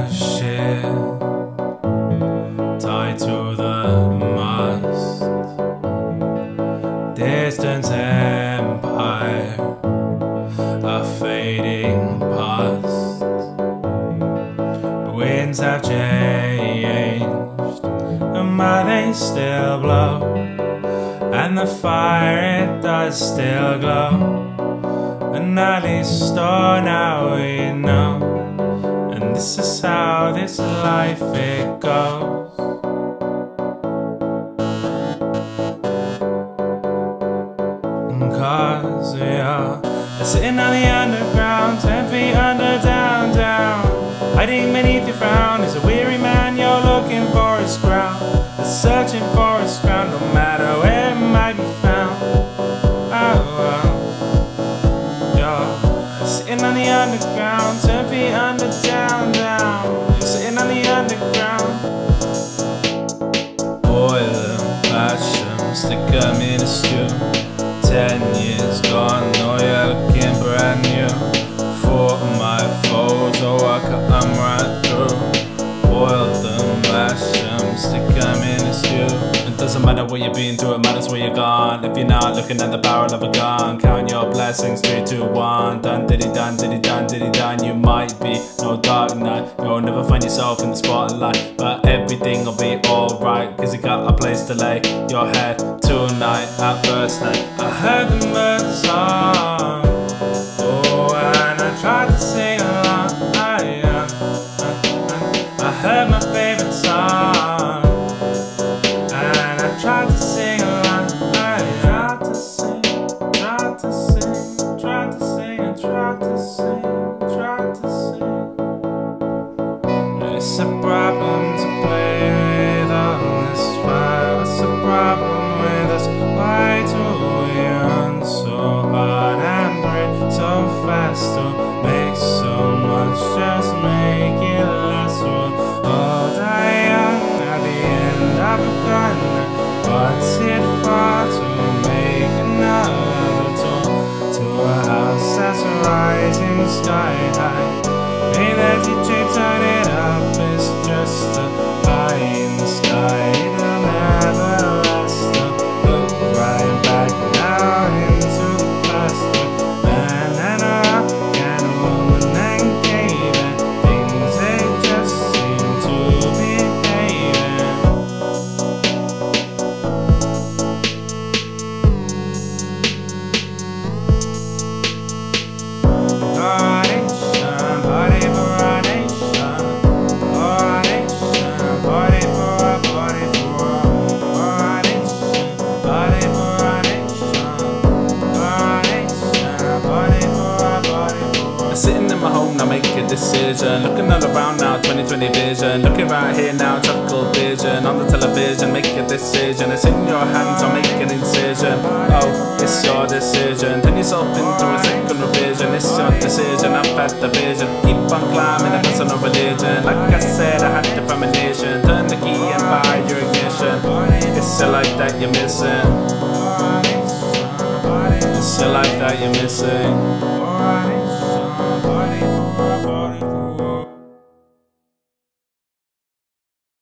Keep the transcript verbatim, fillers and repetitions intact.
ship tied to the mast, distant empire, a fading past. Winds have changed, but they still blow, and the fire, it does still glow. And at least oh, now we know, and this is how this life it goes. Cause we are sitting on the underground, ten feet under, down, down. Hiding beneath your frown is a weary man, you're looking for his ground. Searching for his ground, no matter where it might be found. Oh, oh. You're sitting on the underground, ten feet under, down, down. You're sitting on the underground. Boil them, mash them, stick them in a stew. Ten years gone, oh you're looking brand new. For my foes, oh I cut them right through. Boil them, mash them, stick them in a stew. It doesn't matter what you've been through, it matters where you're gone. If you're not looking at the barrel of a gun, count your blessings, three, two, one. Done, diddy, done, diddy, done, diddy, done. You might be no dark night, you'll never find yourself in the spotlight, but everything will be alright, cause you got a place to lay your head tonight. At first night I heard the birds song, oh, and I tried to sing along. I, uh, I heard my favorite song, and I tried to sing along. I tried to sing, tried to sing, tried to sing, and tried to sing, tried to sing. It's a problem to play with on this fire. It's a problem with us. Why do we run so hard and break so fast? To make so much, just make it last. We'll all die young at the end of a gun. What's it for to make another tour to a house that's rising sky high? May that D J turn it up, it's just a pie in the sky. It'll never last. Look right back now into the past, with man and a rock and a woman and cave, and things they just seem to be having. Coronation, body for a nation. Coronation, body for a, body for a. Coronation, body for a nation. Coronation, body for a, body for a. Sitting in my home now, make a decision. Looking all around now, twenty twenty vision. Looking right here now, chuckle vision. On the television, make a decision. It's in your hands, I'll make an incision. Oh, it's your decision. Turn yourself into a second revision. It's your decision, I've had the vision. Keep on climbing, a personal religion. Like I said, I had the premonition. Turn the key and buy your ignition. It's your life that you're missing. It's your life that you're missing.